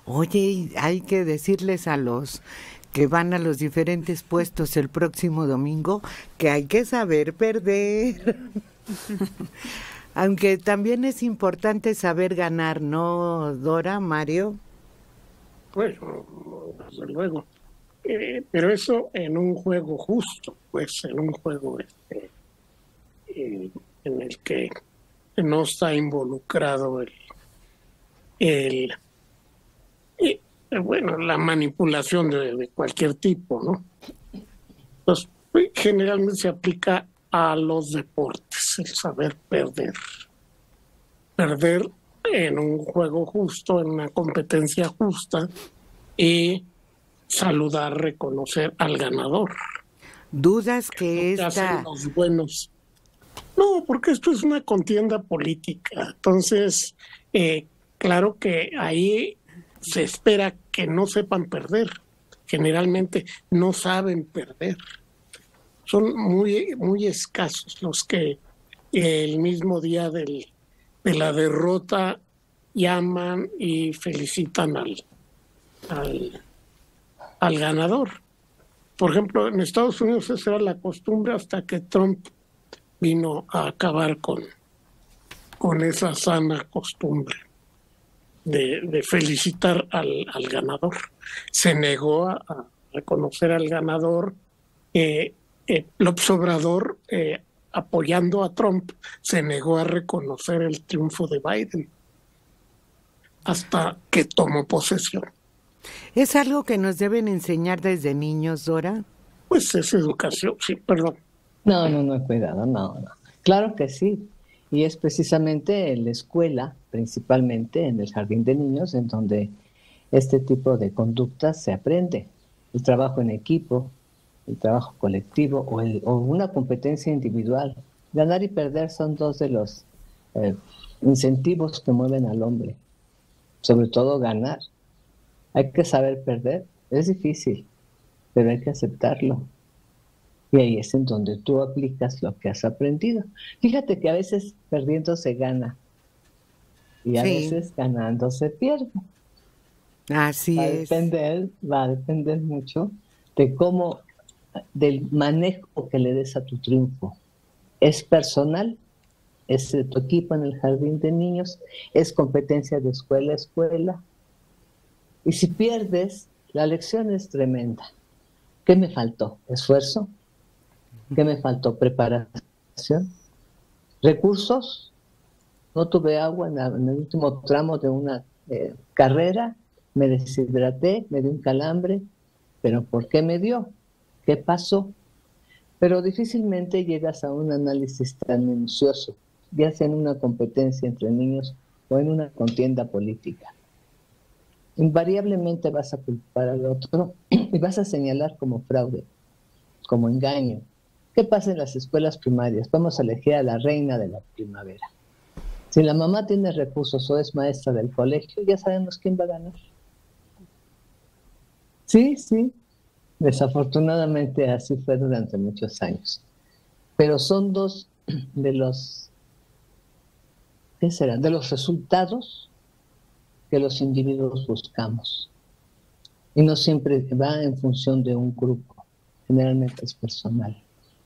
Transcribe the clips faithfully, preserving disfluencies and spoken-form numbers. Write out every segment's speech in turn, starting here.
Oye, y hay que decirles a los que van a los diferentes puestos el próximo domingo que hay que saber perder. Aunque también es importante saber ganar, ¿no, Dora, Mario? Pues, desde luego. Eh, pero eso en un juego justo, pues en un juego este, eh, en el que no está involucrado el, el eh, bueno, la manipulación de, de cualquier tipo, ¿no? Pues generalmente se aplica a los deportes, el saber perder. Perder en un juego justo, en una competencia justa y saludar, reconocer al ganador. ¿Dudas que ¿Qué hacen esta... los buenos? No, porque esto es una contienda política. Entonces, eh, claro que ahí se espera que no sepan perder. Generalmente no saben perder. Son muy, muy escasos los que el mismo día del, de la derrota llaman y felicitan al, al, al ganador. Por ejemplo, en Estados Unidos esa era la costumbre hasta que Trump vino a acabar con, con esa sana costumbre de, de felicitar al, al ganador. Se negó a, a reconocer al ganador. Eh, eh, López Obrador, eh, apoyando a Trump, se negó a reconocer el triunfo de Biden hasta que tomó posesión. ¿Es algo que nos deben enseñar desde niños, Dora? Pues es educación, sí, perdón. No, no, no, cuidado, no, no. Claro que sí. Y es precisamente en la escuela, principalmente en el jardín de niños, en donde este tipo de conductas se aprende. El trabajo en equipo, el trabajo colectivo o, el, o una competencia individual. Ganar y perder son dos de los eh, incentivos que mueven al hombre. Sobre todo ganar. Hay que saber perder. Es difícil, pero hay que aceptarlo. Y ahí es en donde tú aplicas lo que has aprendido. Fíjate que a veces perdiendo se gana y a Sí. veces ganando se pierde. Así Va a es. depender, va a depender mucho de cómo, del manejo que le des a tu triunfo. ¿Es personal? ¿Es de tu equipo en el jardín de niños? ¿Es competencia de escuela a escuela? Y si pierdes, la lección es tremenda. ¿Qué me faltó? ¿Esfuerzo? ¿Qué me faltó? ¿Preparación? ¿Recursos? No tuve agua en, la, en el último tramo de una eh, carrera, me deshidraté, me dio un calambre, pero ¿por qué me dio? ¿Qué pasó? Pero difícilmente llegas a un análisis tan minucioso, ya sea en una competencia entre niños o en una contienda política. Invariablemente vas a culpar al otro y vas a señalar como fraude, como engaño. ¿Qué pasa en las escuelas primarias? Vamos a elegir a la reina de la primavera. Si la mamá tiene recursos o es maestra del colegio, ya sabemos quién va a ganar. Sí, sí, desafortunadamente así fue durante muchos años. Pero son dos de los, ¿qué serán? De los resultados que los individuos buscamos. Y no siempre va en función de un grupo, generalmente es personal.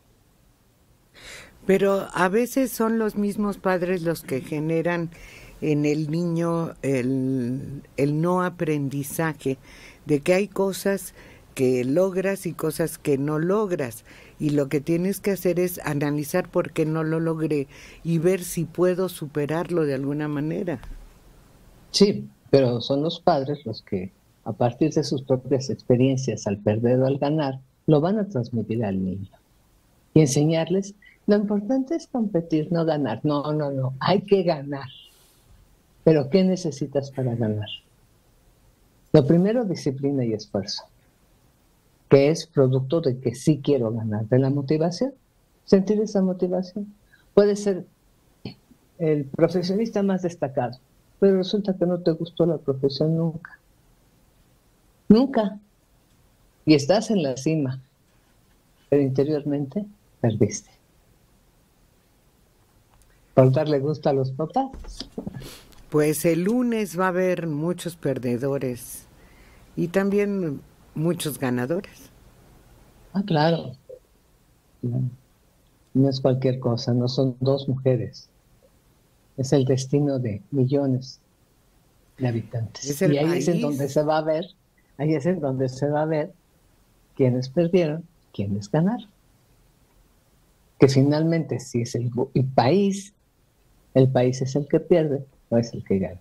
Pero a veces son los mismos padres los que generan en el niño el, el no aprendizaje, de que hay cosas que logras y cosas que no logras, y lo que tienes que hacer es analizar por qué no lo logré y ver si puedo superarlo de alguna manera. Sí, pero son los padres los que, a partir de sus propias experiencias al perder o al ganar, lo van a transmitir al niño. Y enseñarles, lo importante es competir, no ganar. No, no, no, hay que ganar. Pero ¿qué necesitas para ganar? Lo primero, disciplina y esfuerzo, que es producto de que sí quiero ganar, de la motivación, sentir esa motivación. Puede ser el profesionista más destacado, pero resulta que no te gustó la profesión nunca. Nunca. Y estás en la cima, pero interiormente perdiste. Por darle gusto a los papás. Pues el lunes va a haber muchos perdedores y también muchos ganadores. Ah, claro. No, no es cualquier cosa, no son dos mujeres. Es el destino de millones de habitantes. Es el Y ahí país. es en donde se va a ver, ahí es en donde se va a ver quiénes perdieron, quiénes ganaron. Que finalmente, si es el, el país, el país es el que pierde o es el que gana.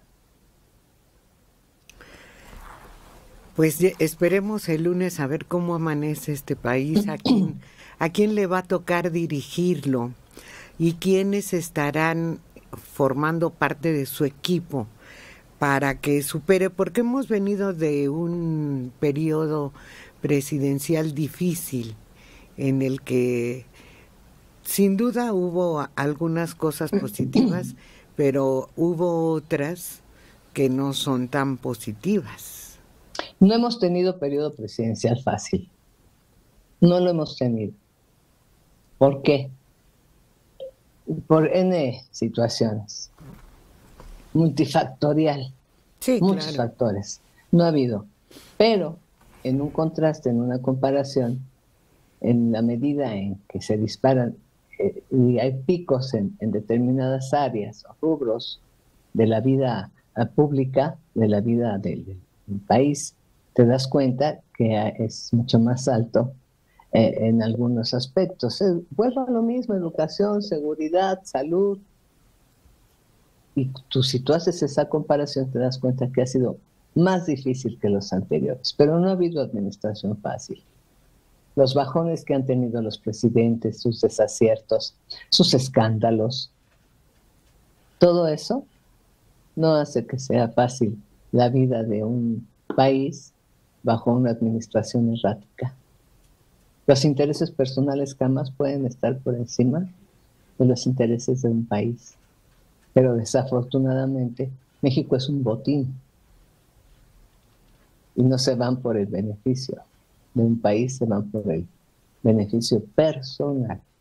Pues esperemos el lunes a ver cómo amanece este país, a quién, a quién le va a tocar dirigirlo y quiénes estarán formando parte de su equipo para que supere, porque hemos venido de un periodo presidencial difícil en el que sin duda hubo algunas cosas positivas, pero hubo otras que no son tan positivas. No hemos tenido periodo presidencial fácil. No lo hemos tenido. ¿Por qué? Por N situaciones. Multifactorial. Sí, muchos claro. factores. No ha habido. Pero en un contraste, en una comparación, en la medida en que se disparan eh, y hay picos en, en determinadas áreas o rubros de la vida uh, pública, de la vida del, del país, te das cuenta que es mucho más alto eh, en algunos aspectos. Eh, vuelvo a lo mismo, educación, seguridad, salud. Y tú, si tú haces esa comparación, te das cuenta que ha sido más difícil que los anteriores. Pero no ha habido administración fácil. Los bajones que han tenido los presidentes, sus desaciertos, sus escándalos, todo eso no hace que sea fácil la vida de un país bajo una administración errática. Los intereses personales jamás pueden estar por encima de los intereses de un país. Pero desafortunadamente México es un botín y no se van por el beneficio de un país, se van por el beneficio personal.